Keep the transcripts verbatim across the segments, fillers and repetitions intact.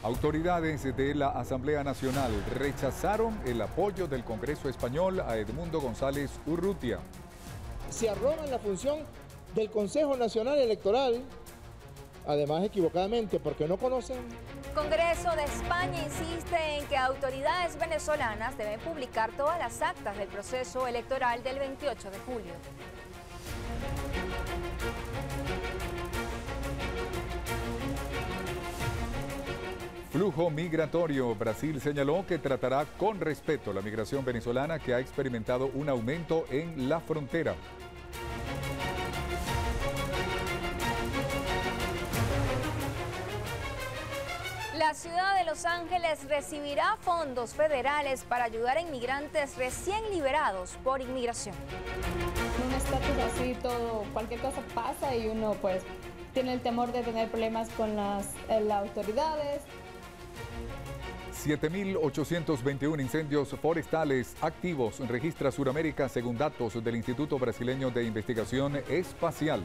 Autoridades de la Asamblea Nacional rechazaron el apoyo del Congreso Español a Edmundo González Urrutia. Se arrogan la función del Consejo Nacional Electoral, además equivocadamente porque no conocen. Congreso de España insiste en que autoridades venezolanas deben publicar todas las actas del proceso electoral del veintiocho de julio. Flujo migratorio. Brasil señaló que tratará con respeto la migración venezolana que ha experimentado un aumento en la frontera. La ciudad de Los Ángeles recibirá fondos federales para ayudar a inmigrantes recién liberados por inmigración. Un estatus así, todo, cualquier cosa pasa y uno pues tiene el temor de tener problemas con las, eh, las autoridades. siete mil ochocientos veintiuno incendios forestales activos registra Suramérica según datos del Instituto Brasileño de Investigación Espacial.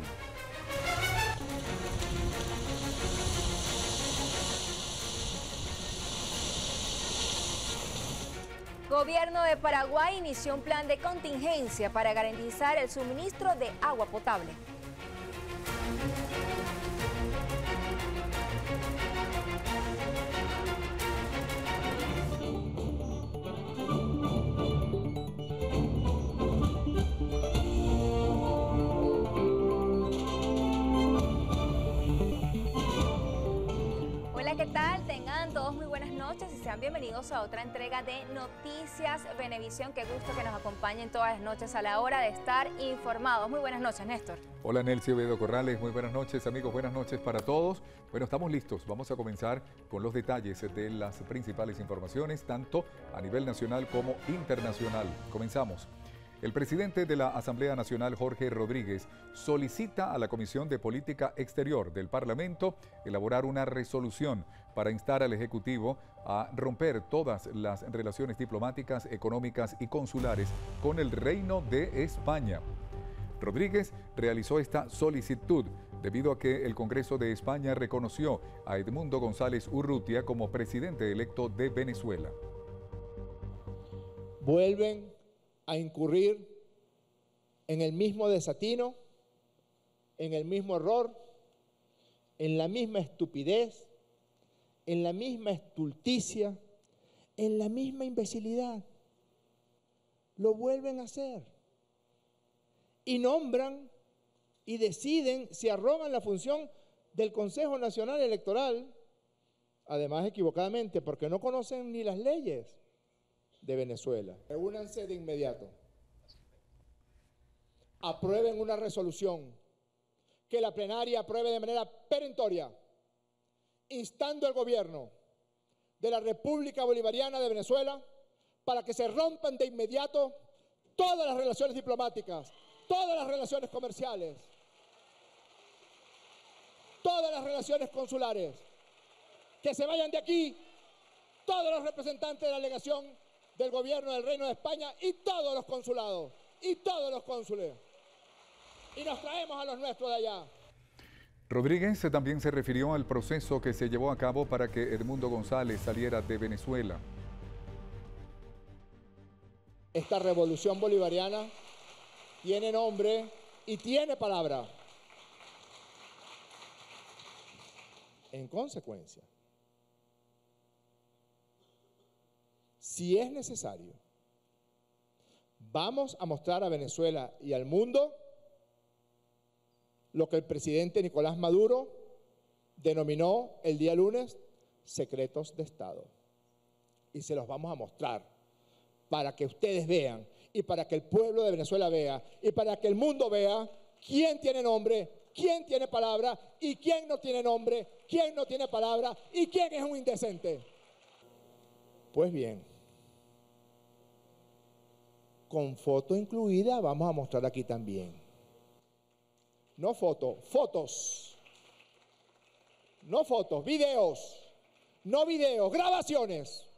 Gobierno de Paraguay inició un plan de contingencia para garantizar el suministro de agua potable. ¿Qué tal? Tengan todos muy buenas noches y sean bienvenidos a otra entrega de Noticias Venevisión. Qué gusto que nos acompañen todas las noches a la hora de estar informados. Muy buenas noches, Néstor. Hola, Nelcy Ovedo Corrales. Muy buenas noches, amigos. Buenas noches para todos. Bueno, estamos listos. Vamos a comenzar con los detalles de las principales informaciones, tanto a nivel nacional como internacional. Comenzamos. El presidente de la Asamblea Nacional, Jorge Rodríguez, solicita a la Comisión de Política Exterior del Parlamento elaborar una resolución para instar al Ejecutivo a romper todas las relaciones diplomáticas, económicas y consulares con el Reino de España. Rodríguez realizó esta solicitud debido a que el Congreso de España reconoció a Edmundo González Urrutia como presidente electo de Venezuela. Vuelven a incurrir en el mismo desatino, en el mismo error, en la misma estupidez, en la misma estulticia, en la misma imbecilidad. Lo vuelven a hacer. Y nombran y deciden, se arrogan la función del Consejo Nacional Electoral, además equivocadamente, porque no conocen ni las leyes de Venezuela. Reúnanse de inmediato. Aprueben una resolución que la plenaria apruebe de manera perentoria, instando al gobierno de la República Bolivariana de Venezuela para que se rompan de inmediato todas las relaciones diplomáticas, todas las relaciones comerciales, todas las relaciones consulares, que se vayan de aquí todos los representantes de la delegación del gobierno del Reino de España y todos los consulados y todos los cónsules. Y nos traemos a los nuestros de allá. Rodríguez también se refirió al proceso que se llevó a cabo para que Edmundo González saliera de Venezuela. Esta revolución bolivariana tiene nombre y tiene palabra. En consecuencia, si es necesario, vamos a mostrar a Venezuela y al mundo lo que el presidente Nicolás Maduro denominó el día lunes secretos de Estado. Y se los vamos a mostrar para que ustedes vean y para que el pueblo de Venezuela vea y para que el mundo vea quién tiene nombre, quién tiene palabra y quién no tiene nombre, quién no tiene palabra y quién es un indecente. Pues bien, con foto incluida vamos a mostrar aquí también. No foto, fotos. No fotos, videos. No videos, grabaciones.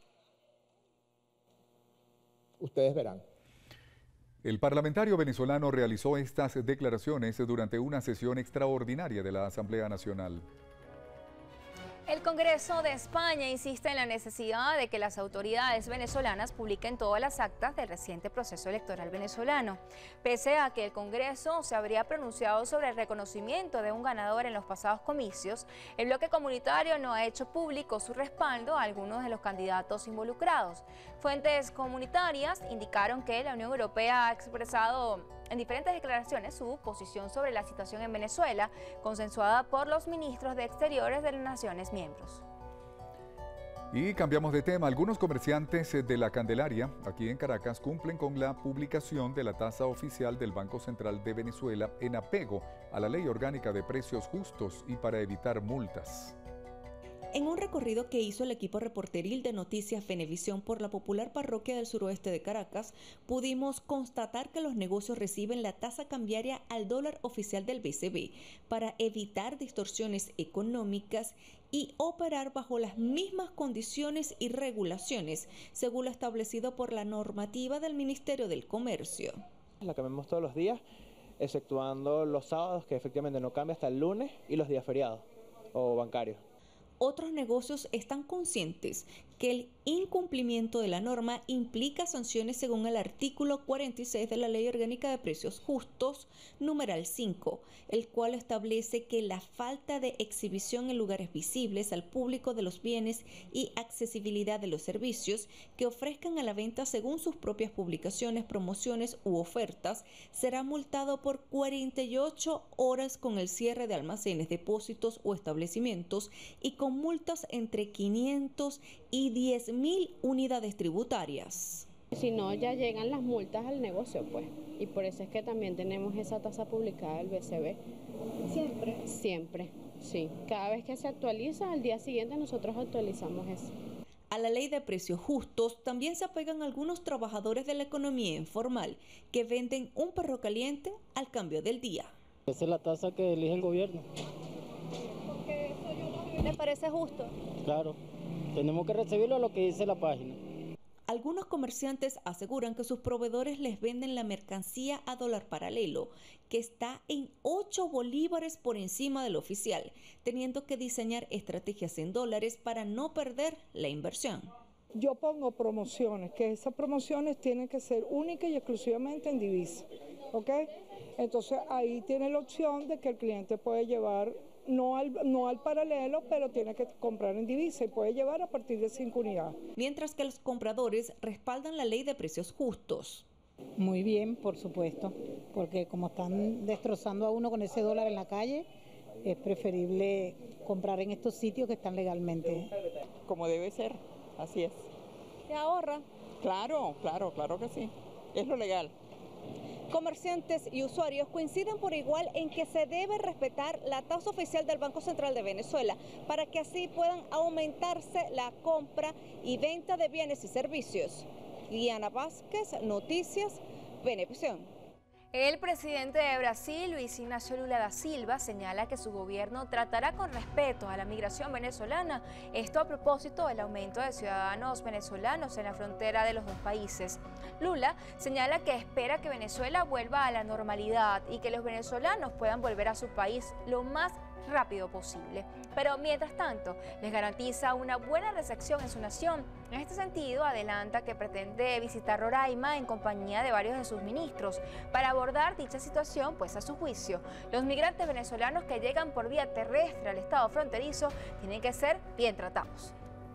Ustedes verán. El parlamentario venezolano realizó estas declaraciones durante una sesión extraordinaria de la Asamblea Nacional. El Congreso de España insiste en la necesidad de que las autoridades venezolanas publiquen todas las actas del reciente proceso electoral venezolano. Pese a que el Congreso se habría pronunciado sobre el reconocimiento de un ganador en los pasados comicios, el bloque comunitario no ha hecho público su respaldo a algunos de los candidatos involucrados. Fuentes comunitarias indicaron que la Unión Europea ha expresado en diferentes declaraciones su posición sobre la situación en Venezuela, consensuada por los ministros de Exteriores de las naciones miembros. Y cambiamos de tema. Algunos comerciantes de la Candelaria, aquí en Caracas, cumplen con la publicación de la tasa oficial del Banco Central de Venezuela en apego a la Ley Orgánica de Precios Justos y para evitar multas. En un recorrido que hizo el equipo reporteril de Noticias Venevisión por la popular parroquia del suroeste de Caracas, pudimos constatar que los negocios reciben la tasa cambiaria al dólar oficial del B C B para evitar distorsiones económicas y operar bajo las mismas condiciones y regulaciones, según lo establecido por la normativa del Ministerio del Comercio. La cambiamos todos los días, exceptuando los sábados, que efectivamente no cambia hasta el lunes, y los días feriados o bancarios. Otros negocios están conscientes que el incumplimiento de la norma implica sanciones según el artículo cuarenta y seis de la Ley Orgánica de Precios Justos, numeral cinco, el cual establece que la falta de exhibición en lugares visibles al público de los bienes y accesibilidad de los servicios que ofrezcan a la venta según sus propias publicaciones, promociones u ofertas será multado por cuarenta y ocho horas con el cierre de almacenes, depósitos o establecimientos y con multas entre quinientos y diez mil unidades tributarias. Si no, ya llegan las multas al negocio, pues, y por eso es que también tenemos esa tasa publicada del B C B. ¿Siempre? Siempre, sí. Cada vez que se actualiza, al día siguiente nosotros actualizamos eso. A la ley de precios justos también se apegan algunos trabajadores de la economía informal que venden un perro caliente al cambio del día. Esa es la tasa que elige el gobierno. Porque eso yo no... ¿Le parece justo? Claro. Tenemos que recibirlo a lo que dice la página. Algunos comerciantes aseguran que sus proveedores les venden la mercancía a dólar paralelo, que está en ocho bolívares por encima del oficial, teniendo que diseñar estrategias en dólares para no perder la inversión. Yo pongo promociones, que esas promociones tienen que ser únicas y exclusivamente en divisa, ¿ok? Entonces ahí tiene la opción de que el cliente puede llevar No al, no al paralelo, pero tiene que comprar en divisa y puede llevar a partir de cinco unidades. Mientras que los compradores respaldan la ley de precios justos. Muy bien, por supuesto, porque como están destrozando a uno con ese dólar en la calle, es preferible comprar en estos sitios que están legalmente. Como debe ser, así es. ¿Se ahorra? Claro, claro, claro que sí. Es lo legal. Comerciantes y usuarios coinciden por igual en que se debe respetar la tasa oficial del Banco Central de Venezuela para que así puedan aumentarse la compra y venta de bienes y servicios. Liana Vázquez, Noticias Venevisión. El presidente de Brasil, Luis Ignacio Lula da Silva, señala que su gobierno tratará con respeto a la migración venezolana. Esto a propósito del aumento de ciudadanos venezolanos en la frontera de los dos países. Lula señala que espera que Venezuela vuelva a la normalidad y que los venezolanos puedan volver a su país lo más rápido posible. Pero mientras tanto, les garantiza una buena recepción en su nación. En este sentido, adelanta que pretende visitar Roraima en compañía de varios de sus ministros para abordar dicha situación, pues a su juicio, los migrantes venezolanos que llegan por vía terrestre al estado fronterizo tienen que ser bien tratados.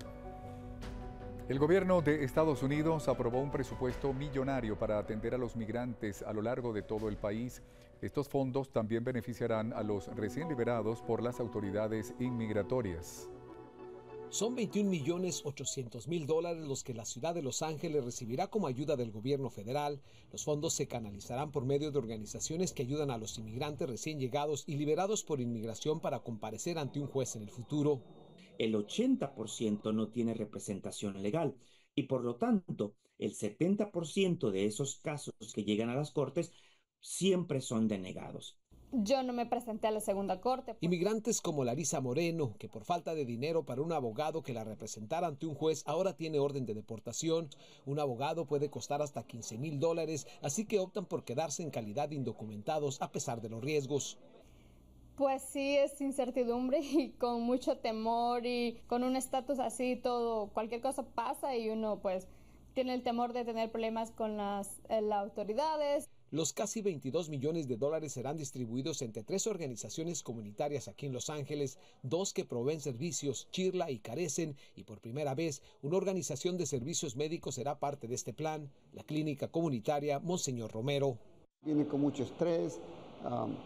El gobierno de Estados Unidos aprobó un presupuesto millonario para atender a los migrantes a lo largo de todo el país. Estos fondos también beneficiarán a los recién liberados por las autoridades inmigratorias. Son veintiún millones ochocientos mil dólares los que la ciudad de Los Ángeles recibirá como ayuda del gobierno federal. Los fondos se canalizarán por medio de organizaciones que ayudan a los inmigrantes recién llegados y liberados por inmigración para comparecer ante un juez en el futuro. El ochenta por ciento no tiene representación legal y por lo tanto el setenta por ciento de esos casos que llegan a las cortes siempre son denegados. Yo no me presenté a la segunda corte. Inmigrantes como Larisa Moreno, que por falta de dinero para un abogado que la representara ante un juez ahora tiene orden de deportación. Un abogado puede costar hasta quince mil dólares, así que optan por quedarse en calidad de indocumentados a pesar de los riesgos. Pues sí, es incertidumbre y con mucho temor y con un estatus así todo, cualquier cosa pasa y uno pues tiene el temor de tener problemas con las, eh, las autoridades. Los casi veintidós millones de dólares serán distribuidos entre tres organizaciones comunitarias aquí en Los Ángeles, dos que proveen servicios, Chirla y Carecen, y por primera vez una organización de servicios médicos será parte de este plan, la clínica comunitaria Monseñor Romero. Viene con mucho estrés, um,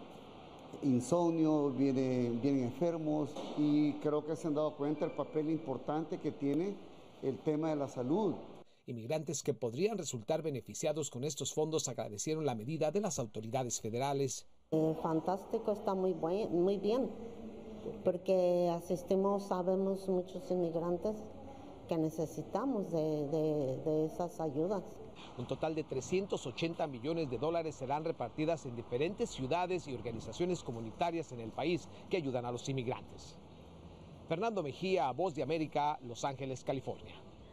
insomnio, viene, vienen enfermos y creo que se han dado cuenta del papel importante que tiene el tema de la salud. Inmigrantes que podrían resultar beneficiados con estos fondos agradecieron la medida de las autoridades federales. Eh, fantástico, está muy, buen, muy bien, porque asistimos, sabemos, muchos inmigrantes que necesitamos de, de, de esas ayudas. Un total de trescientos ochenta millones de dólares serán repartidas en diferentes ciudades y organizaciones comunitarias en el país que ayudan a los inmigrantes. Fernando Mejía, Voz de América, Los Ángeles, California.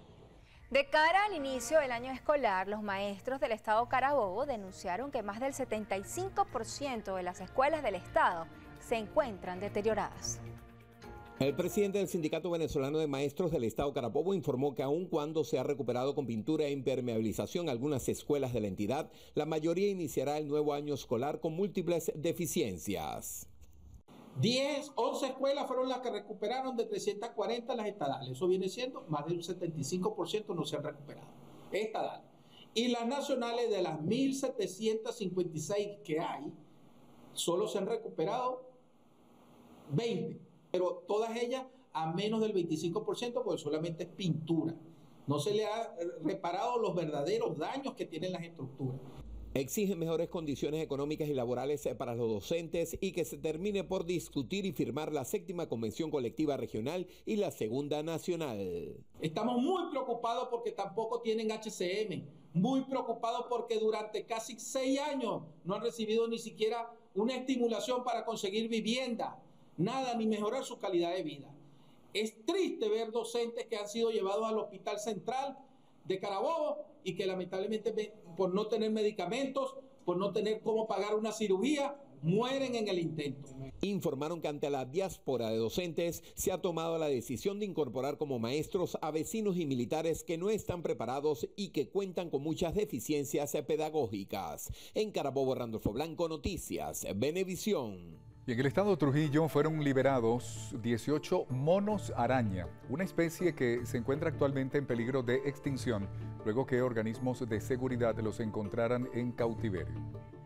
De cara al inicio del año escolar, los maestros del estado Carabobo denunciaron que más del setenta y cinco por ciento de las escuelas del estado se encuentran deterioradas. El presidente del Sindicato Venezolano de Maestros del Estado Carabobo informó que aun cuando se ha recuperado con pintura e impermeabilización algunas escuelas de la entidad, la mayoría iniciará el nuevo año escolar con múltiples deficiencias. diez, once escuelas fueron las que recuperaron de trescientas cuarenta las estadales. Eso viene siendo más de un setenta y cinco por ciento no se han recuperado. Estadales. Y las nacionales, de las mil setecientas cincuenta y seis que hay, solo se han recuperado veinte. Pero todas ellas a menos del veinticinco por ciento porque solamente es pintura. No se le ha reparado los verdaderos daños que tienen las estructuras. Exigen mejores condiciones económicas y laborales para los docentes y que se termine por discutir y firmar la séptima convención colectiva regional y la segunda nacional. Estamos muy preocupados porque tampoco tienen H C M, muy preocupados porque durante casi seis años no han recibido ni siquiera una estimulación para conseguir vivienda, nada, ni mejorar su calidad de vida. Es triste ver docentes que han sido llevados al Hospital Central de Carabobo y que lamentablemente por no tener medicamentos, por no tener cómo pagar una cirugía, mueren en el intento. Informaron que ante la diáspora de docentes se ha tomado la decisión de incorporar como maestros a vecinos y militares que no están preparados y que cuentan con muchas deficiencias pedagógicas. En Carabobo, Randolfo Blanco, Noticias, Venevisión. Y en el estado de Trujillo fueron liberados dieciocho monos araña, una especie que se encuentra actualmente en peligro de extinción, luego que organismos de seguridad los encontraran en cautiverio.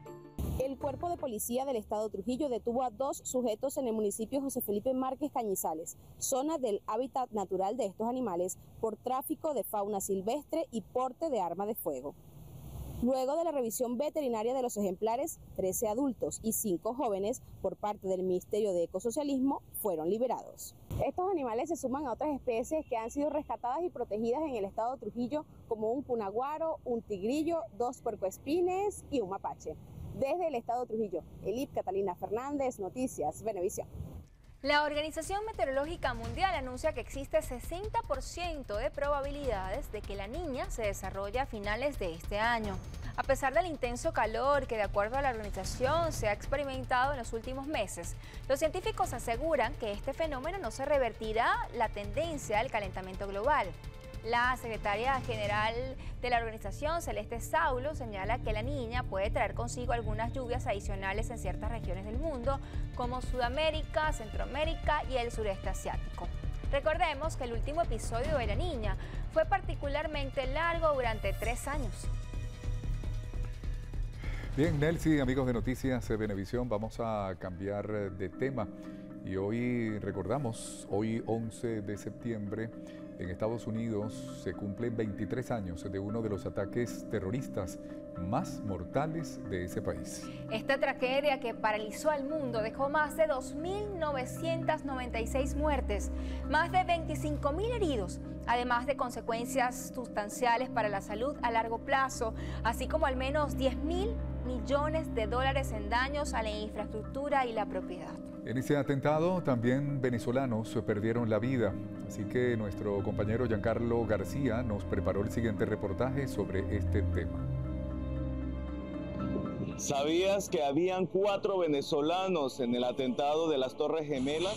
El Cuerpo de Policía del estado de Trujillo detuvo a dos sujetos en el municipio José Felipe Márquez Cañizales, zona del hábitat natural de estos animales, por tráfico de fauna silvestre y porte de arma de fuego. Luego de la revisión veterinaria de los ejemplares, trece adultos y cinco jóvenes por parte del Ministerio de Ecosocialismo fueron liberados. Estos animales se suman a otras especies que han sido rescatadas y protegidas en el estado de Trujillo, como un punaguaro, un tigrillo, dos puercoespines y un mapache. Desde el estado de Trujillo, Elip Catalina Fernández, Noticias Venevisión. La Organización Meteorológica Mundial anuncia que existe sesenta por ciento de probabilidades de que la niña se desarrolle a finales de este año. A pesar del intenso calor que, de acuerdo a la organización, se ha experimentado en los últimos meses, los científicos aseguran que este fenómeno no se revertirá la tendencia del calentamiento global. La secretaria general de la organización, Celeste Saulo, señala que la niña puede traer consigo algunas lluvias adicionales en ciertas regiones del mundo, como Sudamérica, Centroamérica y el sureste asiático. Recordemos que el último episodio de la niña fue particularmente largo durante tres años. Bien, Nelcy, amigos de Noticias Venevisión, vamos a cambiar de tema. Y hoy recordamos, hoy once de septiembre, en Estados Unidos se cumplen veintitrés años de uno de los ataques terroristas más mortales de ese país. Esta tragedia que paralizó al mundo dejó más de dos mil novecientas noventa y seis muertes, más de veinticinco mil heridos, además de consecuencias sustanciales para la salud a largo plazo, así como al menos diez mil millones de dólares en daños a la infraestructura y la propiedad. En ese atentado también venezolanos perdieron la vida, así que nuestro compañero Giancarlo García nos preparó el siguiente reportaje sobre este tema. ¿Sabías que habían cuatro venezolanos en el atentado de las Torres Gemelas?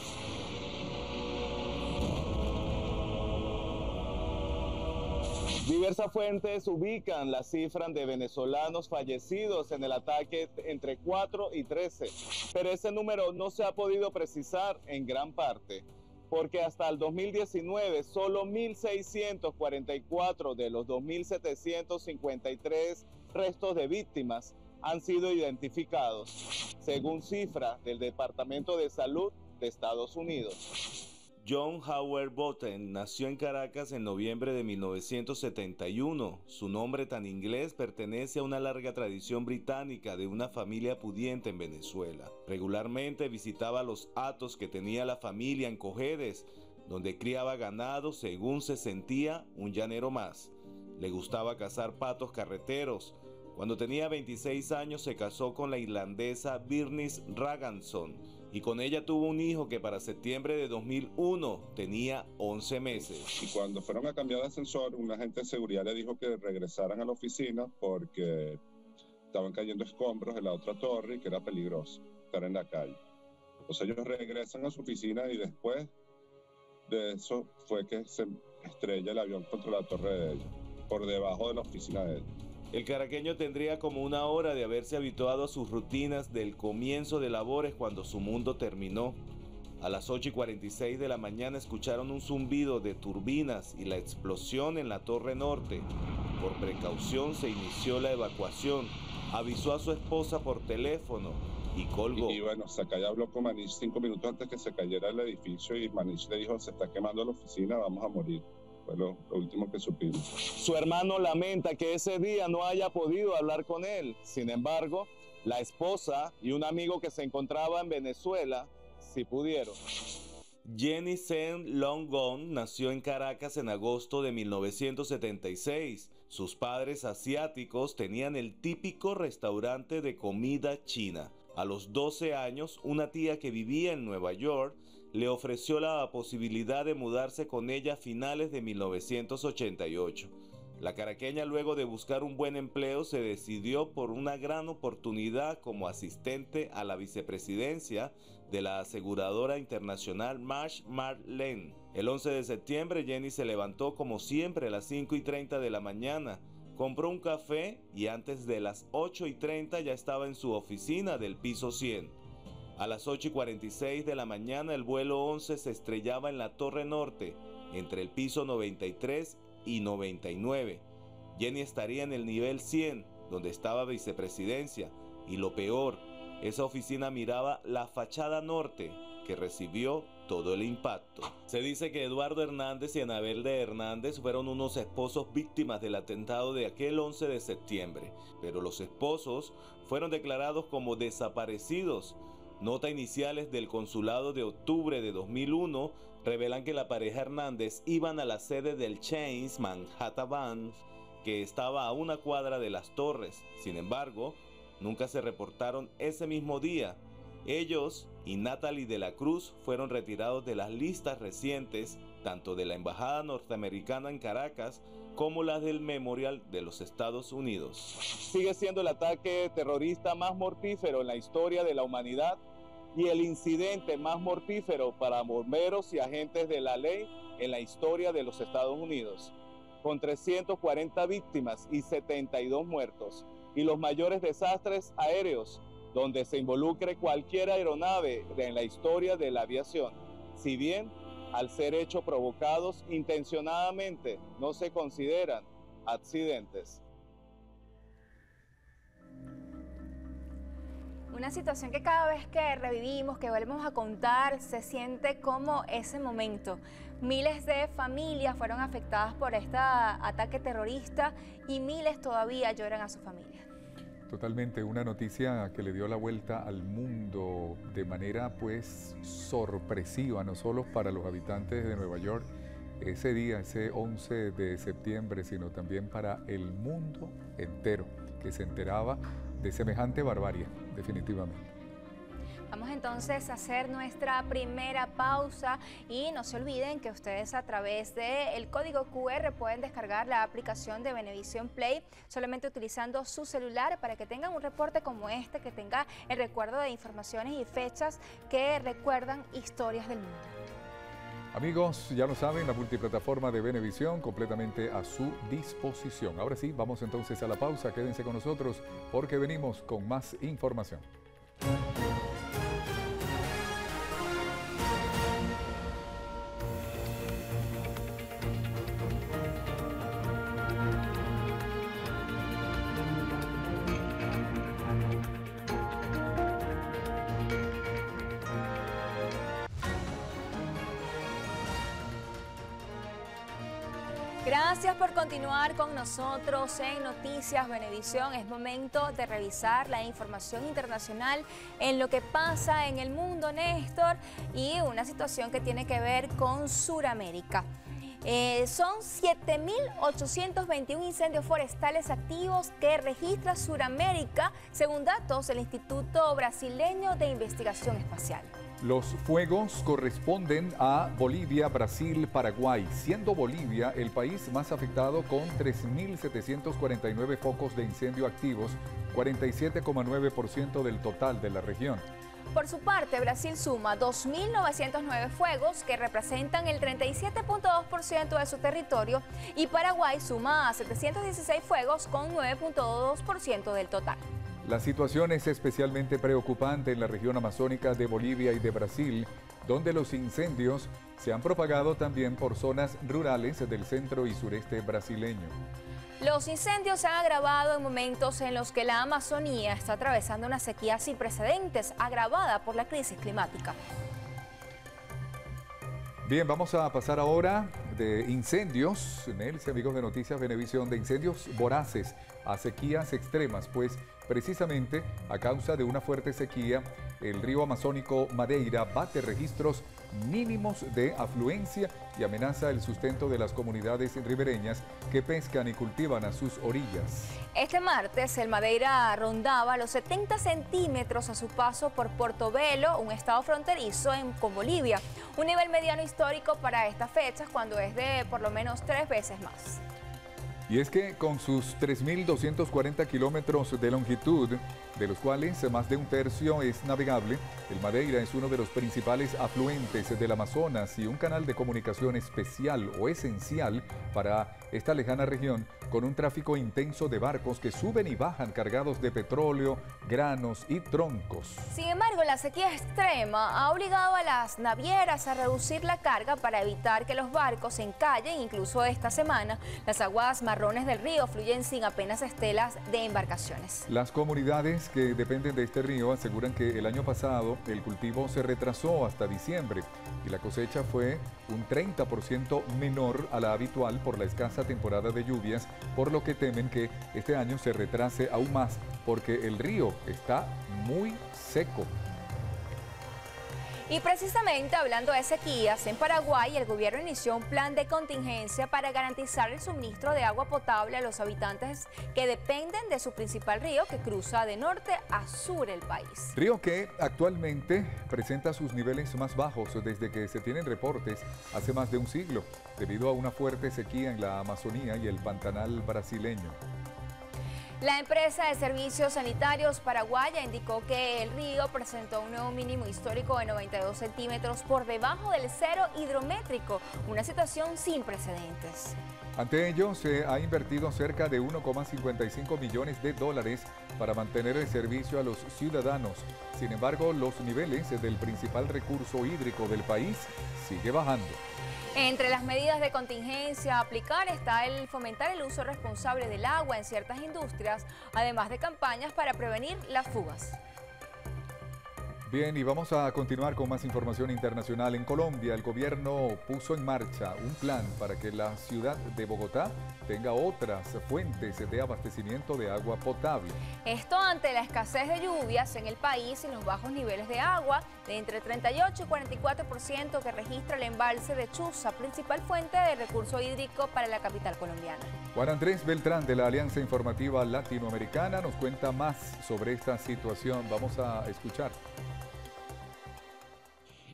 Diversas fuentes ubican la cifra de venezolanos fallecidos en el ataque entre cuatro y trece, pero ese número no se ha podido precisar en gran parte, porque hasta el dos mil diecinueve solo mil seiscientos cuarenta y cuatro de los dos mil setecientos cincuenta y tres restos de víctimas han sido identificados, según cifras del Departamento de Salud de Estados Unidos. John Howard Botten nació en Caracas en noviembre de mil novecientos setenta y uno. Su nombre tan inglés pertenece a una larga tradición británica de una familia pudiente en Venezuela. Regularmente visitaba los hatos que tenía la familia en Cojedes, donde criaba ganado según se sentía un llanero más. Le gustaba cazar patos carreteros. Cuando tenía veintiséis años se casó con la irlandesa Bernice Raganson y con ella tuvo un hijo que para septiembre de dos mil uno tenía once meses. Y cuando fueron a cambiar de ascensor, un agente de seguridad le dijo que regresaran a la oficina porque estaban cayendo escombros en la otra torre y que era peligroso estar en la calle. Entonces ellos regresan a su oficina y después de eso fue que se estrella el avión contra la torre de ella, por debajo de la oficina de ella. El caraqueño tendría como una hora de haberse habituado a sus rutinas del comienzo de labores cuando su mundo terminó. A las ocho y cuarenta y seis de la mañana escucharon un zumbido de turbinas y la explosión en la Torre Norte. Por precaución se inició la evacuación. Avisó a su esposa por teléfono y colgó. Y, y bueno, Zacaya habló con Manish cinco minutos antes que se cayera el edificio y Manish le dijo, se está quemando la oficina, vamos a morir. Fue lo, lo último que supimos. Su hermano lamenta que ese día no haya podido hablar con él. Sin embargo, la esposa y un amigo que se encontraba en Venezuela sí pudieron. Jenny Sen Longon nació en Caracas en agosto de mil novecientos setenta y seis. Sus padres asiáticos tenían el típico restaurante de comida china. A los doce años, una tía que vivía en Nueva York le ofreció la posibilidad de mudarse con ella a finales de mil novecientos ochenta y ocho. La caraqueña, luego de buscar un buen empleo, se decidió por una gran oportunidad como asistente a la vicepresidencia de la aseguradora internacional Marsh McLennan. El once de septiembre, Jenny se levantó como siempre a las cinco y treinta de la mañana, compró un café y antes de las ocho y treinta ya estaba en su oficina del piso cien. A las ocho y cuarenta y seis de la mañana el vuelo once se estrellaba en la Torre Norte, entre el piso noventa y tres y noventa y nueve. Jenny estaría en el nivel cien, donde estaba vicepresidencia, y lo peor, esa oficina miraba la fachada norte, que recibió todo el impacto. Se dice que Eduardo Hernández y Anabel de Hernández fueron unos esposos víctimas del atentado de aquel once de septiembre, pero los esposos fueron declarados como desaparecidos. Nota iniciales del consulado de octubre de dos mil uno revelan que la pareja Hernández iban a la sede del Chase Manhattan Bank, que estaba a una cuadra de las torres. Sin embargo, nunca se reportaron ese mismo día. Ellos y Natalie de la Cruz fueron retirados de las listas recientes, tanto de la Embajada Norteamericana en Caracas como las del Memorial de los Estados Unidos. Sigue siendo el ataque terrorista más mortífero en la historia de la humanidad y el incidente más mortífero para bomberos y agentes de la ley en la historia de los Estados Unidos, con trescientas cuarenta víctimas y setenta y dos muertos, y los mayores desastres aéreos donde se involucre cualquier aeronave en la historia de la aviación, si bien al ser hechos provocados intencionadamente no se consideran accidentes. Una situación que cada vez que revivimos, que volvemos a contar, se siente como ese momento. Miles de familias fueron afectadas por este ataque terrorista y miles todavía lloran a su familia. Totalmente, una noticia que le dio la vuelta al mundo de manera pues sorpresiva, no solo para los habitantes de Nueva York ese día, ese once de septiembre, sino también para el mundo entero, que se enteraba de semejante barbarie, definitivamente. Vamos entonces a hacer nuestra primera pausa y no se olviden que ustedes a través del código cu erre pueden descargar la aplicación de Venevisión Play solamente utilizando su celular para que tengan un reporte como este, que tenga el recuerdo de informaciones y fechas que recuerdan historias del mundo. Amigos, ya lo saben, la multiplataforma de Venevisión completamente a su disposición. Ahora sí, vamos entonces a la pausa. Quédense con nosotros porque venimos con más información. Gracias por continuar con nosotros en Noticias Venevisión. Es momento de revisar la información internacional en lo que pasa en el mundo, Néstor, y una situación que tiene que ver con Suramérica. Eh, son siete mil ochocientos veintiuno incendios forestales activos que registra Suramérica, según datos del Instituto Brasileño de Investigación Espacial. Los fuegos corresponden a Bolivia, Brasil, Paraguay, siendo Bolivia el país más afectado con tres mil setecientos cuarenta y nueve focos de incendio activos, cuarenta y siete coma nueve por ciento del total de la región. Por su parte, Brasil suma dos mil novecientos nueve fuegos, que representan el treinta y siete punto dos por ciento de su territorio, y Paraguay suma setecientos dieciséis fuegos con nueve punto dos por ciento del total. La situación es especialmente preocupante en la región amazónica de Bolivia y de Brasil, donde los incendios se han propagado también por zonas rurales del centro y sureste brasileño. Los incendios se han agravado en momentos en los que la Amazonía está atravesando una sequía sin precedentes, agravada por la crisis climática. Bien, vamos a pasar ahora de incendios, Nelce, amigos de Noticias Venevisión, de incendios voraces a sequías extremas, pues precisamente a causa de una fuerte sequía, el río amazónico Madeira bate registros mínimos de afluencia y amenaza el sustento de las comunidades ribereñas que pescan y cultivan a sus orillas. Este martes el Madeira rondaba los setenta centímetros a su paso por Portobelo, un estado fronterizo en, con Bolivia, un nivel mediano histórico para estas fechas cuando es de por lo menos tres veces más. Y es que con sus tres mil doscientos cuarenta kilómetros de longitud, de los cuales más de un tercio es navegable, el Madeira es uno de los principales afluentes del Amazonas y un canal de comunicación especial o esencial para esta lejana región, con un tráfico intenso de barcos que suben y bajan cargados de petróleo, granos y troncos. Sin embargo, la sequía extrema ha obligado a las navieras a reducir la carga para evitar que los barcos se encallen. Incluso esta semana, las aguas marrones del río fluyen sin apenas estelas de embarcaciones. Las comunidades que dependen de este río aseguran que el año pasado el cultivo se retrasó hasta diciembre y la cosecha fue un treinta por ciento menor a la habitual por la escasa temporada de lluvias, por lo que temen que este año se retrase aún más porque el río está muy seco. Y precisamente hablando de sequías, en Paraguay el gobierno inició un plan de contingencia para garantizar el suministro de agua potable a los habitantes que dependen de su principal río que cruza de norte a sur el país. Río que actualmente presenta sus niveles más bajos desde que se tienen reportes hace más de un siglo, debido a una fuerte sequía en la Amazonía y el Pantanal brasileño. La empresa de servicios sanitarios paraguaya indicó que el río presentó un nuevo mínimo histórico de noventa y dos centímetros por debajo del cero hidrométrico, una situación sin precedentes. Ante ello, se ha invertido cerca de uno coma cincuenta y cinco millones de dólares para mantener el servicio a los ciudadanos. Sin embargo, los niveles del principal recurso hídrico del país sigue bajando. Entre las medidas de contingencia a aplicar está el fomentar el uso responsable del agua en ciertas industrias, además de campañas para prevenir las fugas. Bien, y vamos a continuar con más información internacional. En Colombia, el gobierno puso en marcha un plan para que la ciudad de Bogotá tenga otras fuentes de abastecimiento de agua potable. Esto ante la escasez de lluvias en el país y los bajos niveles de agua, de entre treinta y ocho y cuarenta y cuatro por ciento que registra el embalse de Chuza, principal fuente de recurso hídrico para la capital colombiana. Juan Andrés Beltrán de la Alianza Informativa Latinoamericana nos cuenta más sobre esta situación. Vamos a escuchar.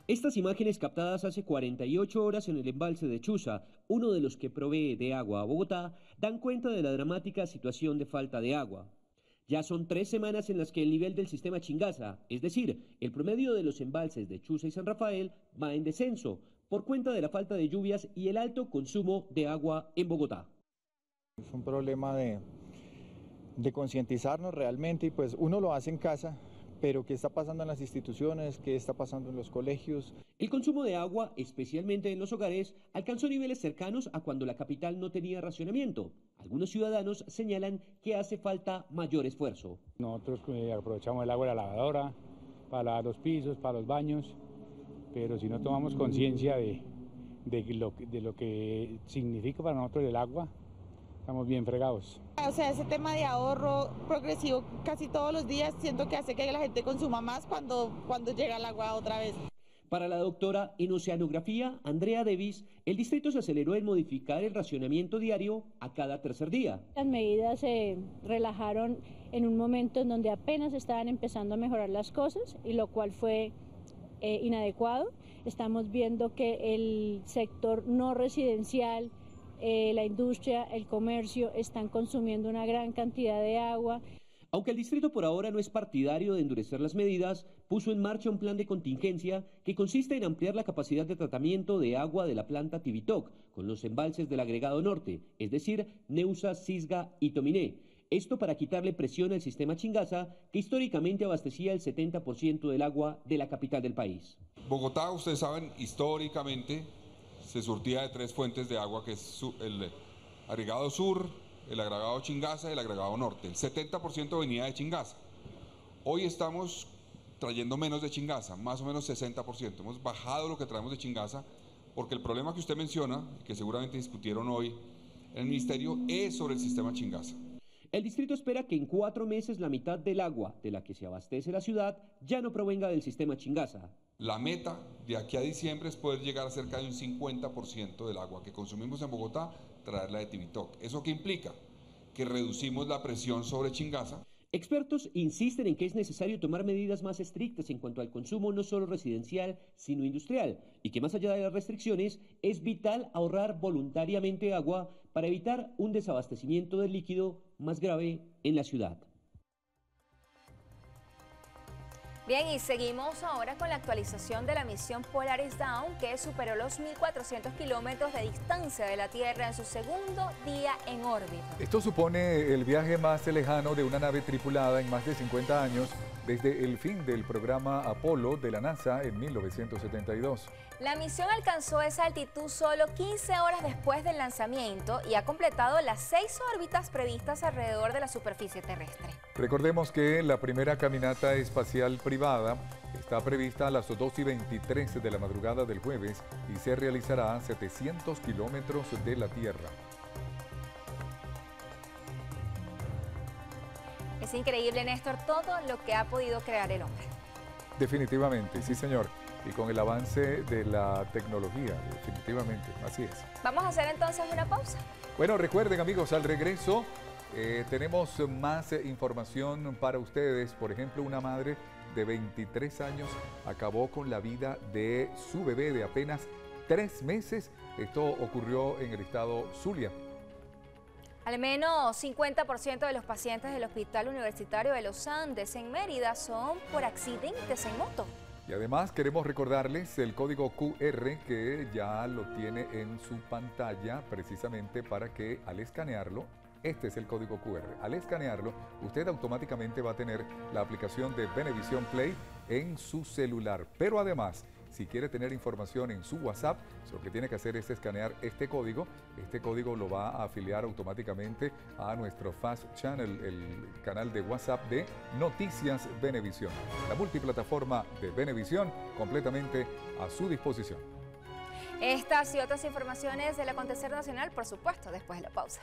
Estas imágenes captadas hace cuarenta y ocho horas en el embalse de Chuza, uno de los que provee de agua a Bogotá, dan cuenta de la dramática situación de falta de agua. Ya son tres semanas en las que el nivel del sistema Chingaza, es decir, el promedio de los embalses de Chuza y San Rafael, va en descenso, por cuenta de la falta de lluvias y el alto consumo de agua en Bogotá. Es un problema de, de concientizarnos realmente, y pues uno lo hace en casa, pero ¿qué está pasando en las instituciones? ¿Qué está pasando en los colegios? El consumo de agua, especialmente en los hogares, alcanzó niveles cercanos a cuando la capital no tenía racionamiento. Algunos ciudadanos señalan que hace falta mayor esfuerzo. Nosotros eh, aprovechamos el agua de la lavadora para lavar los pisos, para los baños, pero si no tomamos conciencia de, de, lo, de lo que significa para nosotros el agua, estamos bien fregados. O sea, ese tema de ahorro progresivo casi todos los días siento que hace que la gente consuma más cuando, cuando llega el agua otra vez. Para la doctora en oceanografía, Andrea Davis, el distrito se aceleró en modificar el racionamiento diario a cada tercer día. Las medidas se relajaron en un momento en donde apenas estaban empezando a mejorar las cosas, y lo cual fue eh, inadecuado. Estamos viendo que el sector no residencial, Eh, la industria, el comercio están consumiendo una gran cantidad de agua. Aunque el distrito por ahora no es partidario de endurecer las medidas, puso en marcha un plan de contingencia que consiste en ampliar la capacidad de tratamiento de agua de la planta Tibitoc con los embalses del agregado norte, es decir, Neusa, Cisga y Tominé. Esto para quitarle presión al sistema Chingaza, que históricamente abastecía el setenta por ciento del agua de la capital del país. Bogotá, ustedes saben, históricamente se surtía de tres fuentes de agua, que es el agregado sur, el agregado Chingaza y el agregado norte. El setenta por ciento venía de Chingaza. Hoy estamos trayendo menos de Chingaza, más o menos sesenta por ciento. Hemos bajado lo que traemos de Chingaza, porque el problema que usted menciona, que seguramente discutieron hoy en el ministerio, es sobre el sistema Chingaza. El distrito espera que en cuatro meses la mitad del agua de la que se abastece la ciudad ya no provenga del sistema Chingaza. La meta de aquí a diciembre es poder llegar a cerca de un cincuenta por ciento del agua que consumimos en Bogotá, traerla de Tibitoc. ¿Eso qué implica? Que reducimos la presión sobre Chingaza. Expertos insisten en que es necesario tomar medidas más estrictas en cuanto al consumo no solo residencial, sino industrial, y que más allá de las restricciones, es vital ahorrar voluntariamente agua para evitar un desabastecimiento del líquido más grave en la ciudad. Bien, y seguimos ahora con la actualización de la misión Polaris Dawn, que superó los mil cuatrocientos kilómetros de distancia de la Tierra en su segundo día en órbita. Esto supone el viaje más lejano de una nave tripulada en más de cincuenta años, desde el fin del programa Apolo de la NASA en mil novecientos setenta y dos. La misión alcanzó esa altitud solo quince horas después del lanzamiento y ha completado las seis órbitas previstas alrededor de la superficie terrestre. Recordemos que la primera caminata espacial privada está prevista a las dos y veintitrés de la madrugada del jueves y se realizará a setecientos kilómetros de la Tierra. Es increíble, Néstor, todo lo que ha podido crear el hombre. Definitivamente, sí señor. Y con el avance de la tecnología, definitivamente, así es. Vamos a hacer entonces una pausa. Bueno, recuerden amigos, al regreso eh, tenemos más eh, información para ustedes. Por ejemplo, una madre de veintitrés años acabó con la vida de su bebé de apenas tres meses. Esto ocurrió en el estado Zulia. Al menos cincuenta por ciento de los pacientes del Hospital Universitario de los Andes en Mérida son por accidentes en moto. Y además queremos recordarles el código Q R que ya lo tiene en su pantalla precisamente para que al escanearlo, este es el código Q R, al escanearlo usted automáticamente va a tener la aplicación de Venevisión Play en su celular. Pero además, si quiere tener información en su WhatsApp, lo que tiene que hacer es escanear este código. Este código lo va a afiliar automáticamente a nuestro Fast Channel, el canal de WhatsApp de Noticias Venevisión. La multiplataforma de Venevisión completamente a su disposición. Estas y otras informaciones del acontecer nacional, por supuesto, después de la pausa.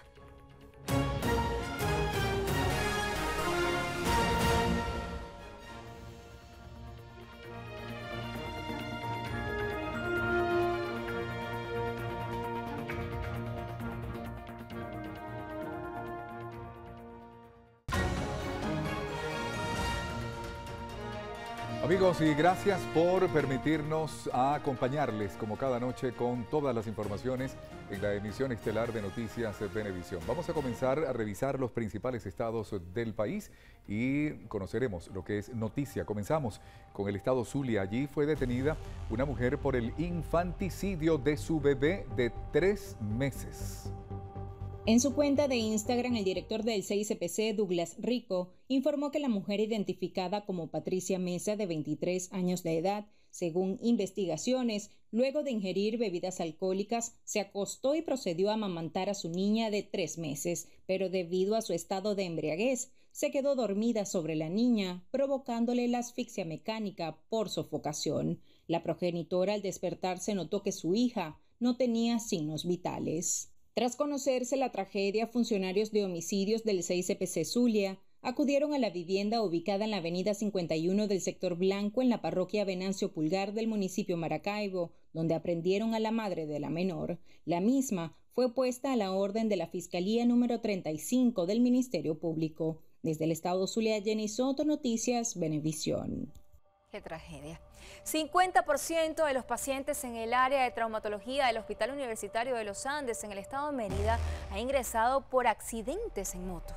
Amigos, y gracias por permitirnos acompañarles como cada noche con todas las informaciones en la emisión estelar de Noticias Venevisión. Vamos a comenzar a revisar los principales estados del país y conoceremos lo que es noticia. Comenzamos con el estado Zulia. Allí fue detenida una mujer por el infanticidio de su bebé de tres meses. En su cuenta de Instagram, el director del C I C P C, Douglas Rico, informó que la mujer identificada como Patricia Mesa, de veintitrés años de edad, según investigaciones, luego de ingerir bebidas alcohólicas, se acostó y procedió a amamantar a su niña de tres meses, pero debido a su estado de embriaguez, se quedó dormida sobre la niña, provocándole la asfixia mecánica por sofocación. La progenitora, al despertarse, notó que su hija no tenía signos vitales. Tras conocerse la tragedia, funcionarios de homicidios del C I C P C Zulia acudieron a la vivienda ubicada en la avenida cincuenta y uno del sector Blanco en la parroquia Venancio Pulgar del municipio Maracaibo, donde aprendieron a la madre de la menor. La misma fue puesta a la orden de la Fiscalía número treinta y cinco del Ministerio Público. Desde el estado Zulia, Jenny Soto, Noticias Venevisión. Qué tragedia. cincuenta por ciento de los pacientes en el área de traumatología del Hospital Universitario de los Andes en el estado de Mérida ha ingresado por accidentes en moto.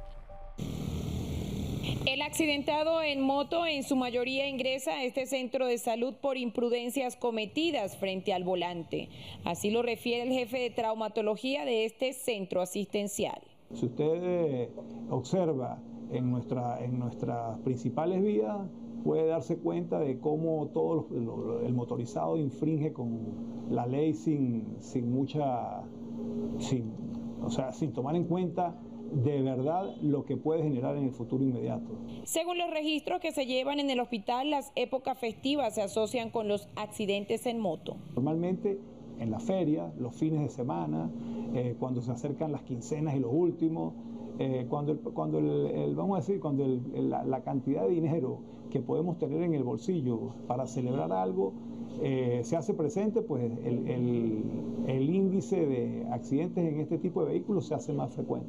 El accidentado en moto en su mayoría ingresa a este centro de salud por imprudencias cometidas frente al volante. Así lo refiere el jefe de traumatología de este centro asistencial. Si usted observa en, nuestra, en nuestras principales vías, puede darse cuenta de cómo todo lo, lo, el motorizado infringe con la ley sin, sin mucha, sin, o sea, sin tomar en cuenta de verdad lo que puede generar en el futuro inmediato. Según los registros que se llevan en el hospital, las épocas festivas se asocian con los accidentes en moto. Normalmente en la feria, los fines de semana, eh, cuando se acercan las quincenas y los últimos, eh, cuando, el, cuando el, el, vamos a decir, cuando el, el, la, la cantidad de dinero que podemos tener en el bolsillo para celebrar algo eh, se hace presente, pues el, el, el índice de accidentes en este tipo de vehículos se hace más frecuente.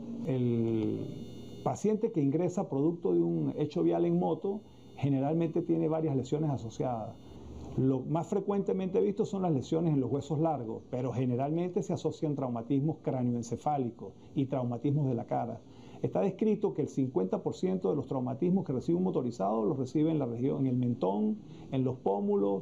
El paciente que ingresa producto de un hecho vial en moto generalmente tiene varias lesiones asociadas. Lo más frecuentemente visto son las lesiones en los huesos largos, pero generalmente se asocian traumatismos cráneoencefálicos y traumatismos de la cara. Está descrito que el cincuenta por ciento de los traumatismos que recibe un motorizado los recibe en la región, en el mentón, en los pómulos,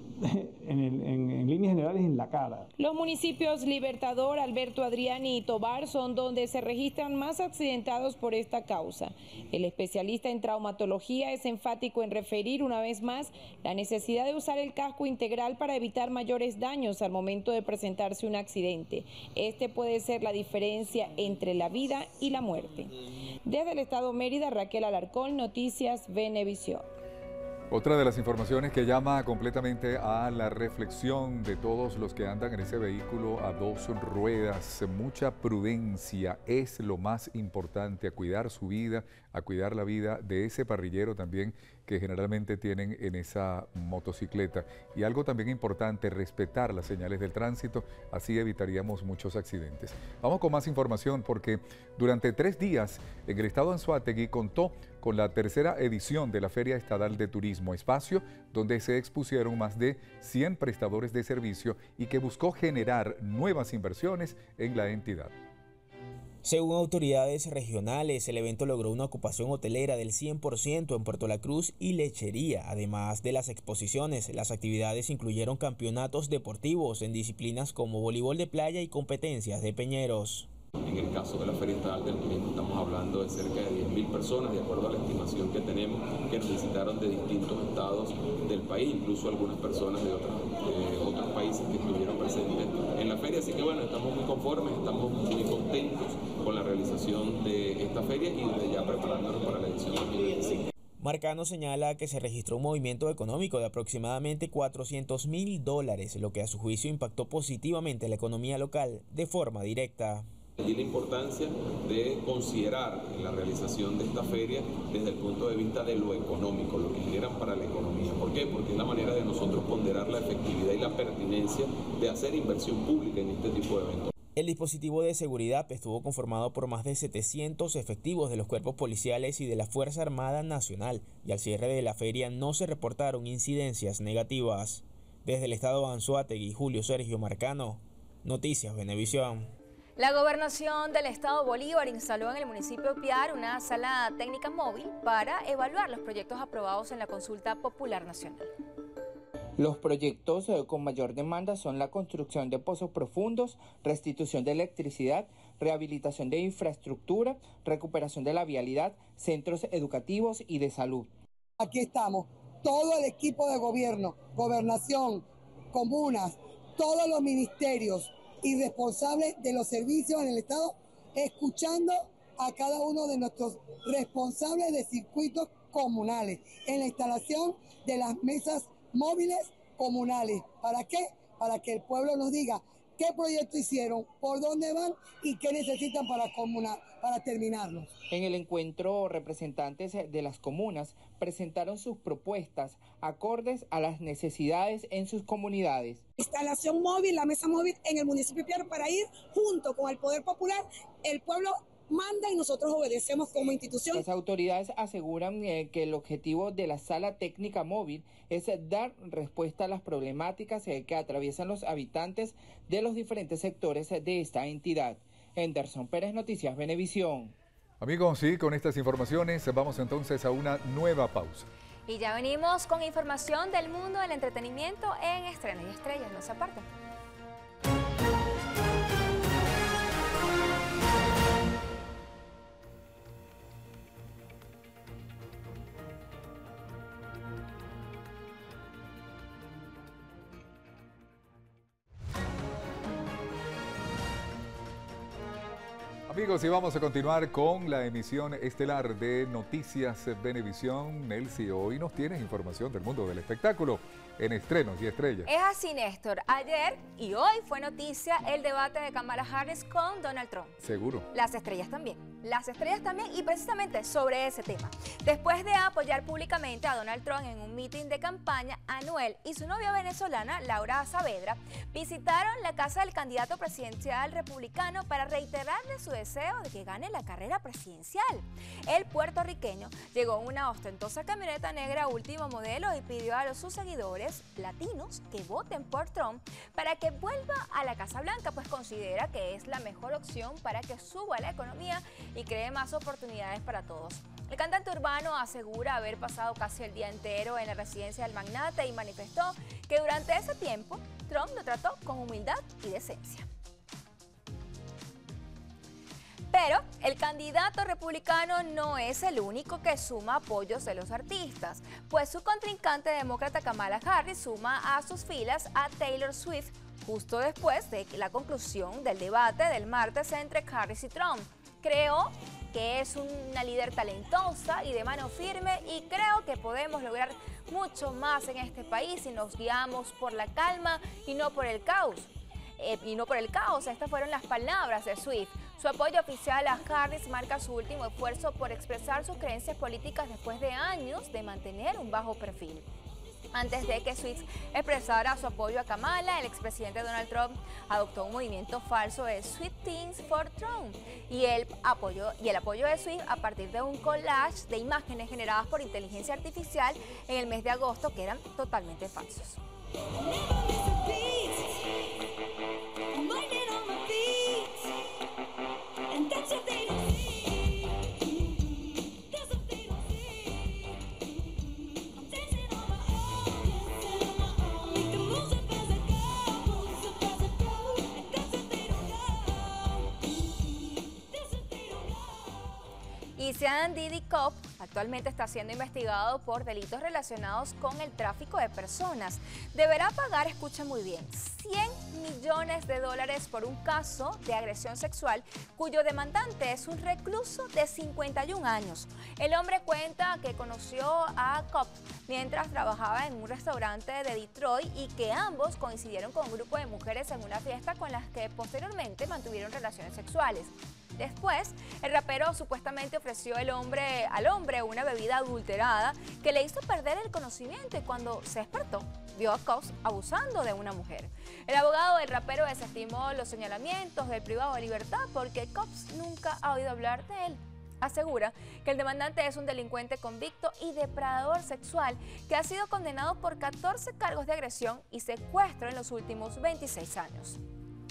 en, el, en, en líneas generales en la cara. Los municipios Libertador, Alberto Adriani y Tobar son donde se registran más accidentados por esta causa. El especialista en traumatología es enfático en referir una vez más la necesidad de usar el casco integral para evitar mayores daños al momento de presentarse un accidente. Este puede ser la diferencia entre la vida y la muerte. Desde el estado Mérida, Raquel Alarcón, Noticias Venevisión. Otra de las informaciones que llama completamente a la reflexión de todos los que andan en ese vehículo a dos ruedas. Mucha prudencia es lo más importante, a cuidar su vida, a cuidar la vida de ese parrillero también que generalmente tienen en esa motocicleta. Y algo también importante, respetar las señales del tránsito, así evitaríamos muchos accidentes. Vamos con más información porque durante tres días en el estado de Anzoátegui contó con la tercera edición de la Feria Estadal de Turismo, espacio donde se expusieron más de cien prestadores de servicio y que buscó generar nuevas inversiones en la entidad. Según autoridades regionales, el evento logró una ocupación hotelera del cien por ciento en Puerto La Cruz y lechería. Además de las exposiciones, las actividades incluyeron campeonatos deportivos en disciplinas como voleibol de playa y competencias de peñeros. En el caso de la Feria Estatal del Turismo estamos hablando de cerca de diez mil personas, de acuerdo a la estimación que tenemos, que nos visitaron de distintos estados del país, incluso algunas personas de otros, de otros países que estuvieron presentes en la feria. Así que bueno, estamos muy conformes, estamos muy contentos con la realización de esta feria y desde ya preparándonos para la edición dos mil veinticinco. Marcano señala que se registró un movimiento económico de aproximadamente cuatrocientos mil dólares, lo que a su juicio impactó positivamente la economía local de forma directa. Y la importancia de considerar la realización de esta feria desde el punto de vista de lo económico, lo que generan para la economía. ¿Por qué? Porque es la manera de nosotros ponderar la efectividad y la pertinencia de hacer inversión pública en este tipo de eventos. El dispositivo de seguridad estuvo conformado por más de setecientos efectivos de los cuerpos policiales y de la Fuerza Armada Nacional, y al cierre de la feria no se reportaron incidencias negativas. Desde el estado de Anzoátegui, Julio Sergio Marcano, Noticias Venevisión. La Gobernación del Estado Bolívar instaló en el municipio de Piar una sala técnica móvil para evaluar los proyectos aprobados en la Consulta Popular Nacional. Los proyectos eh, con mayor demanda son la construcción de pozos profundos, restitución de electricidad, rehabilitación de infraestructura, recuperación de la vialidad, centros educativos y de salud. Aquí estamos, todo el equipo de gobierno, gobernación, comunas, todos los ministerios y responsables de los servicios en el Estado, escuchando a cada uno de nuestros responsables de circuitos comunales en la instalación de las mesas móviles comunales. ¿Para qué? Para que el pueblo nos diga qué proyecto hicieron, por dónde van y qué necesitan para, comuna, para terminarlos. En el encuentro, representantes de las comunas presentaron sus propuestas acordes a las necesidades en sus comunidades. Instalación móvil, la mesa móvil en el municipio de Piar para ir junto con el Poder Popular, el pueblo manda y nosotros obedecemos como institución. Las autoridades aseguran eh, que el objetivo de la sala técnica móvil es dar respuesta a las problemáticas eh, que atraviesan los habitantes de los diferentes sectores de esta entidad. Henderson Pérez, Noticias Venevisión. Amigos, sí, con estas informaciones vamos entonces a una nueva pausa. Y ya venimos con información del mundo del entretenimiento en Estrenos y Estrellas. No se aparten. Amigos, y vamos a continuar con la emisión estelar de Noticias Venevisión. Nelcy, hoy nos tienes información del mundo del espectáculo en Estrenos y Estrellas. Es así, Néstor. Ayer y hoy fue noticia el debate de Kamala Harris con Donald Trump. Seguro. Las estrellas también. Las estrellas también y precisamente sobre ese tema. Después de apoyar públicamente a Donald Trump en un mitin de campaña, Anuel y su novia venezolana, Laura Saavedra, visitaron la casa del candidato presidencial republicano para reiterarle su deseo de que gane la carrera presidencial. El puertorriqueño llegó en una ostentosa camioneta negra último modelo y pidió a los sus seguidores latinos que voten por Trump para que vuelva a la Casa Blanca, pues considera que es la mejor opción para que suba la economía y cree más oportunidades para todos. El cantante urbano asegura haber pasado casi el día entero en la residencia del magnate y manifestó que durante ese tiempo Trump lo trató con humildad y decencia. Pero el candidato republicano no es el único que suma apoyos de los artistas, pues su contrincante demócrata Kamala Harris suma a sus filas a Taylor Swift justo después de la conclusión del debate del martes entre Harris y Trump. Creo que es una líder talentosa y de mano firme y creo que podemos lograr mucho más en este país si nos guiamos por la calma y no por el caos. Eh, y no por el caos, estas fueron las palabras de Swift. Su apoyo oficial a Harris marca su último esfuerzo por expresar sus creencias políticas después de años de mantener un bajo perfil. Antes de que Swift expresara su apoyo a Kamala, el expresidente Donald Trump adoptó un movimiento falso de Sweet Things for Trump y el apoyo, y el apoyo de Swift a partir de un collage de imágenes generadas por inteligencia artificial en el mes de agosto que eran totalmente falsos. Y Sean Diddy Cobb actualmente está siendo investigado por delitos relacionados con el tráfico de personas. Deberá pagar, escuchen muy bien, cien millones de dólares por un caso de agresión sexual cuyo demandante es un recluso de cincuenta y un años. El hombre cuenta que conoció a Cobb mientras trabajaba en un restaurante de Detroit y que ambos coincidieron con un grupo de mujeres en una fiesta con las que posteriormente mantuvieron relaciones sexuales. Después, el rapero supuestamente ofreció el hombre, al hombre una bebida adulterada que le hizo perder el conocimiento y cuando se despertó, vio a Cops abusando de una mujer. El abogado del rapero desestimó los señalamientos del privado de libertad porque Cops nunca ha oído hablar de él. Asegura que el demandante es un delincuente convicto y depredador sexual que ha sido condenado por catorce cargos de agresión y secuestro en los últimos veintiséis años.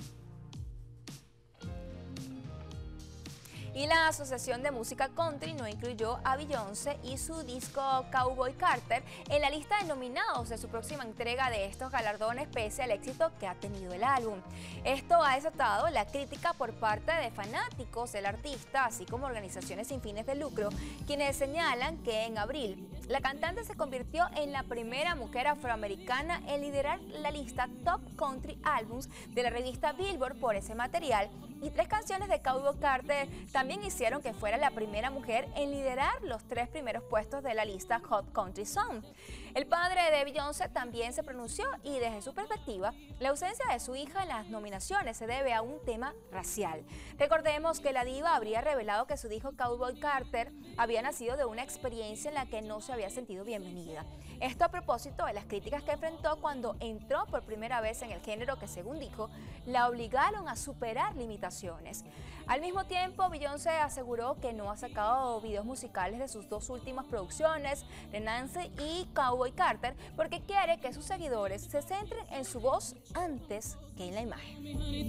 Y la Asociación de Música Country no incluyó a Beyoncé y su disco Cowboy Carter en la lista de nominados de su próxima entrega de estos galardones pese al éxito que ha tenido el álbum. Esto ha desatado la crítica por parte de fanáticos del artista, así como organizaciones sin fines de lucro, quienes señalan que en abril la cantante se convirtió en la primera mujer afroamericana en liderar la lista Top Country Albums de la revista Billboard por ese material, y tres canciones de Cowboy Carter también hicieron que fuera la primera mujer en liderar los tres primeros puestos de la lista Hot Country Song. El padre de Beyoncé también se pronunció y desde su perspectiva, la ausencia de su hija en las nominaciones se debe a un tema racial. Recordemos que la diva habría revelado que su hijo Cowboy Carter había nacido de una experiencia en la que no se había sentido bienvenida. Esto a propósito de las críticas que enfrentó cuando entró por primera vez en el género que, según dijo, la obligaron a superar limitaciones. Al mismo tiempo, Beyoncé aseguró que no ha sacado videos musicales de sus dos últimas producciones, Renaissance y Cowboy Carter, porque quiere que sus seguidores se centren en su voz antes que en la imagen.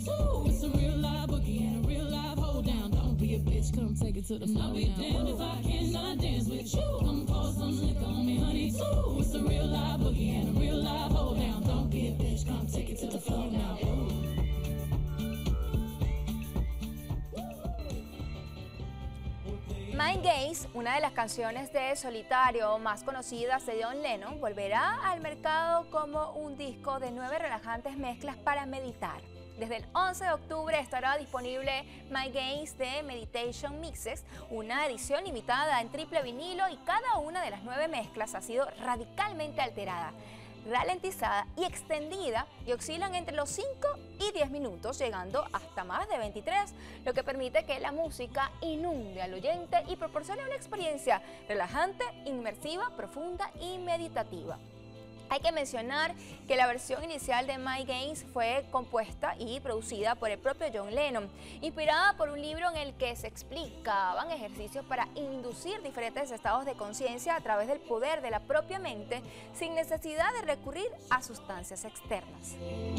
Mind Games, una de las canciones de solitario más conocidas de John Lennon, volverá al mercado como un disco de nueve relajantes mezclas para meditar. Desde el once de octubre estará disponible My Games de Meditation Mixes, una edición limitada en triple vinilo, y cada una de las nueve mezclas ha sido radicalmente alterada, ralentizada y extendida, y oscilan entre los cinco y diez minutos, llegando hasta más de veintitrés, lo que permite que la música inunde al oyente y proporcione una experiencia relajante, inmersiva, profunda y meditativa. Hay que mencionar que la versión inicial de My Games fue compuesta y producida por el propio John Lennon, inspirada por un libro en el que se explicaban ejercicios para inducir diferentes estados de conciencia a través del poder de la propia mente sin necesidad de recurrir a sustancias externas.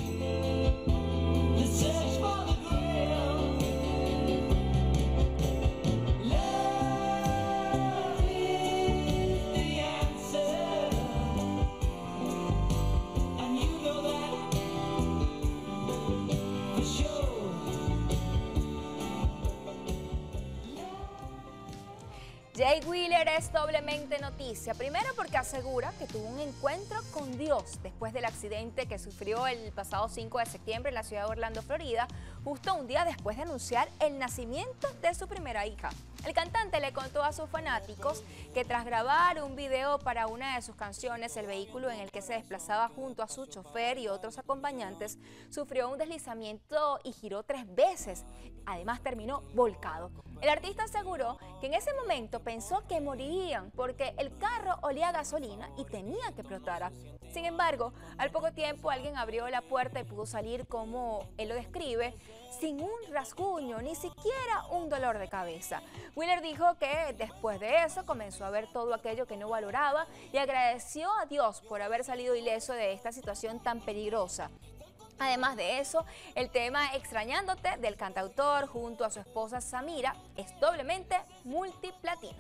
Jay Wheeler es doblemente noticia, primero porque asegura que tuvo un encuentro con Dios después del accidente que sufrió el pasado cinco de septiembre en la ciudad de Orlando, Florida, justo un día después de anunciar el nacimiento de su primera hija. El cantante le contó a sus fanáticos que tras grabar un video para una de sus canciones, el vehículo en el que se desplazaba junto a su chofer y otros acompañantes sufrió un deslizamiento y giró tres veces. Además, terminó volcado. El artista aseguró que en ese momento pensó que morirían porque el carro olía a gasolina y tenía que explotar. Sin embargo, al poco tiempo alguien abrió la puerta y pudo salir, como él lo describe, sin un rasguño, ni siquiera un dolor de cabeza. Wheeler dijo que después de eso comenzó a ver todo aquello que no valoraba y agradeció a Dios por haber salido ileso de esta situación tan peligrosa. Además de eso, el tema Extrañándote del cantautor junto a su esposa Samira es doblemente multiplatino.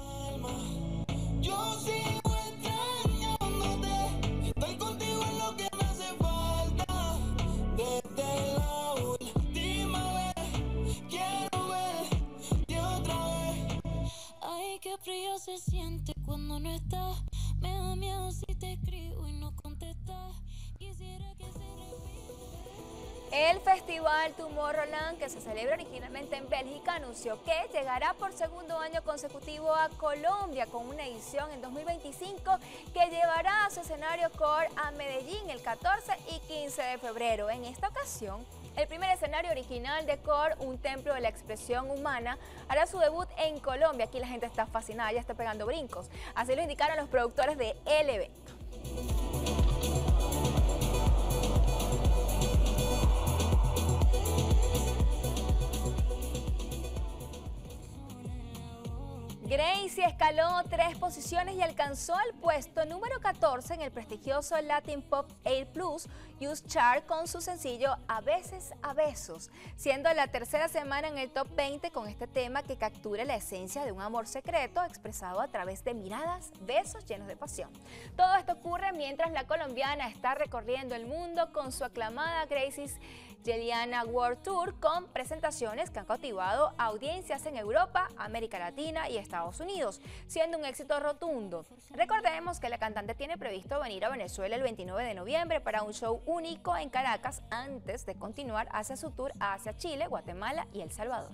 Yo sigo extrañándote, estoy contigo en lo que me hace falta. Desde la última vez, quiero verte otra vez. Ay, qué frío se siente cuando no estás. Me da miedo si te escribo y no contestas. Quisiera que se repita. El festival Tomorrowland, que se celebra originalmente en Bélgica, anunció que llegará por segundo año consecutivo a Colombia con una edición en dos mil veinticinco que llevará a su escenario core a Medellín el catorce y quince de febrero. En esta ocasión, El primer escenario original de Core, un templo de la expresión humana, hará su debut en Colombia. Aquí la gente está fascinada, ya está pegando brincos. Así lo indicaron los productores de el evento. Gracie escaló tres posiciones y alcanzó el puesto número catorce en el prestigioso Latin Pop Air Plus Youth Chart con su sencillo A veces a besos, siendo la tercera semana en el top veinte con este tema que captura la esencia de un amor secreto expresado a través de miradas, besos llenos de pasión. Todo esto ocurre mientras la colombiana está recorriendo el mundo con su aclamada Gracie's Yeliana World Tour, con presentaciones que han cautivado audiencias en Europa, América Latina y Estados Unidos, siendo un éxito rotundo. Recordemos que la cantante tiene previsto venir a Venezuela el veintinueve de noviembre para un show único en Caracas antes de continuar hacia su tour hacia Chile, Guatemala y El Salvador.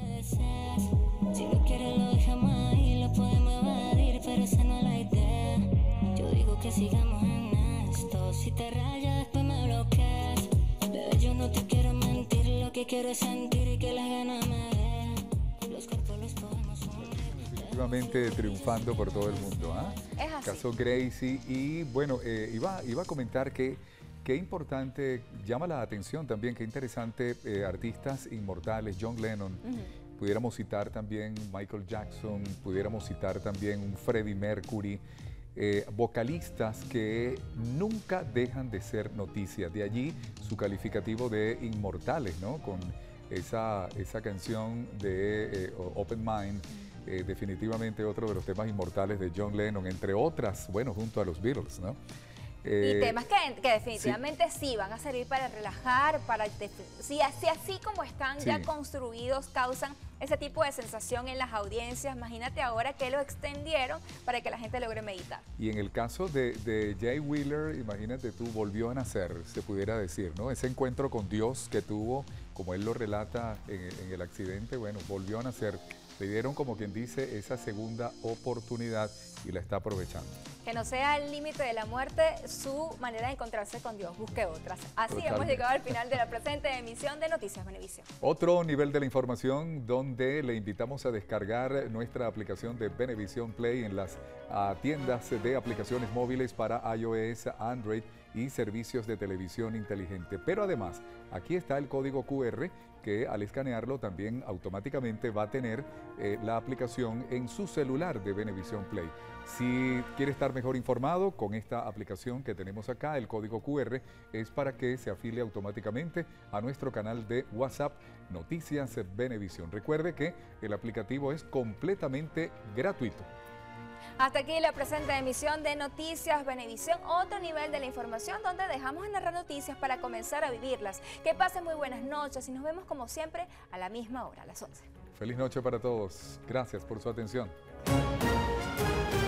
Si lo quieres lo dejamos ahí, lo podemos evadir, pero esa no es la idea. Yo digo que sigamos en esto, si te rayas después me bloqueas. Bebé, yo no te quiero mentir, lo que quiero es sentir y que las ganas me den. Los cuerpos los podemos unir. Definitivamente triunfando por todo el mundo, ¿ah? Es así. Caso Gracie. Y bueno, eh, iba, iba a comentar que qué importante, llama la atención también, qué interesante, eh, artistas inmortales, John Lennon, uh-huh. pudiéramos citar también Michael Jackson, pudiéramos citar también un Freddie Mercury, eh, vocalistas que nunca dejan de ser noticias. De allí su calificativo de inmortales, ¿no? Con esa, esa canción de eh, Open Mind, eh, definitivamente otro de los temas inmortales de John Lennon, entre otras, bueno, junto a los Beatles, ¿no? Eh, y temas que, que definitivamente sí. sí van a servir para relajar, para si así, así como están sí. ya construidos, causan ese tipo de sensación en las audiencias. Imagínate ahora que lo extendieron para que la gente logre meditar. Y en el caso de, de Jay Wheeler, imagínate tú, volvió a nacer, se pudiera decir, ¿no? Ese encuentro con Dios que tuvo, como él lo relata en, en el accidente, bueno, volvió a nacer. Le dieron, como quien dice, esa segunda oportunidad y la está aprovechando. Que no sea el límite de la muerte su manera de encontrarse con Dios, busque otras. Así Totalmente. Hemos llegado al final de la presente emisión de Noticias Venevisión. Otro nivel de la información donde le invitamos a descargar nuestra aplicación de Venevisión Play en las uh, tiendas de aplicaciones móviles para iOS, Android y servicios de televisión inteligente. Pero además, aquí está el código Q R que al escanearlo también automáticamente va a tener eh, la aplicación en su celular de Venevisión Play. Si quiere estar mejor informado con esta aplicación que tenemos acá, el código Q R es para que se afilie automáticamente a nuestro canal de WhatsApp Noticias Venevisión. Recuerde que el aplicativo es completamente gratuito. Hasta aquí la presente emisión de Noticias Venevisión, otro nivel de la información donde dejamos de narrar noticias para comenzar a vivirlas. Que pasen muy buenas noches y nos vemos como siempre a la misma hora, a las once. Feliz noche para todos. Gracias por su atención.